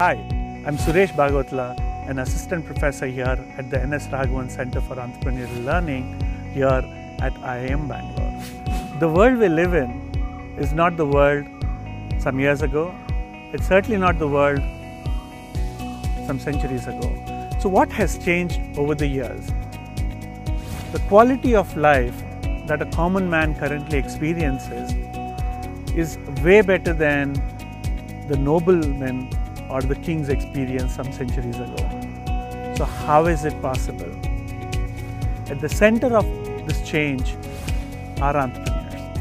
Hi, I'm Suresh Bhagwatla, an assistant professor here at the NS Raghavan Center for Entrepreneurial Learning here at IIM Bangalore. The world we live in is not the world some years ago. It's certainly not the world some centuries ago. So what has changed over the years? The quality of life that a common man currently experiences is way better than the noblemen or the kings experienced some centuries ago. So how is it possible? At the center of this change are entrepreneurs.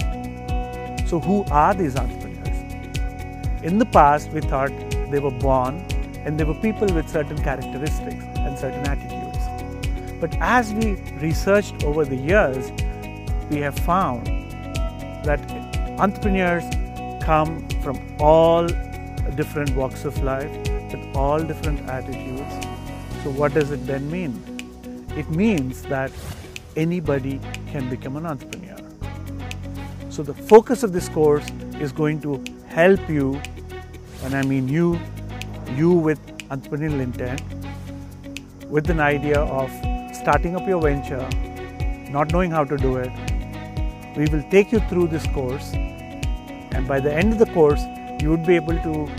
So who are these entrepreneurs? In the past, we thought they were born and they were people with certain characteristics and certain attitudes. But as we researched over the years, we have found that entrepreneurs come from all different walks of life with all different attitudes. So what does it then mean? It means that anybody can become an entrepreneur. So the focus of this course is going to help you, and I mean you with entrepreneurial intent, with an idea of starting up your venture, not knowing how to do it. We will take you through this course, and by the end of the course, you would be able to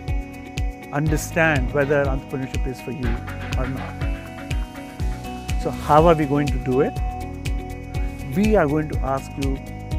understand whether entrepreneurship is for you or not. So how are we going to do it? We are going to ask you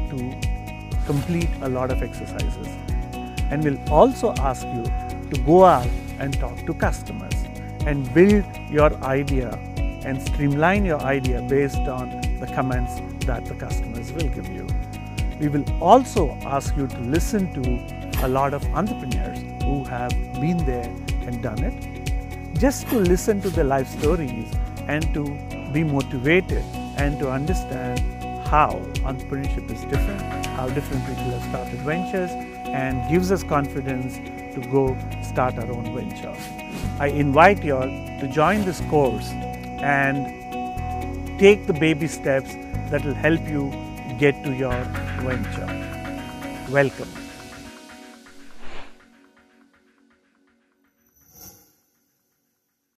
to complete a lot of exercises, and we'll also ask you to go out and talk to customers and build your idea and streamline your idea based on the comments that the customers will give you. We will also ask you to listen to a lot of entrepreneurs who have been there and done it, just to listen to their life stories and to be motivated and to understand how entrepreneurship is different, how different people have started ventures, and gives us confidence to go start our own venture. I invite you all to join this course and take the baby steps that will help you get to your venture. Welcome.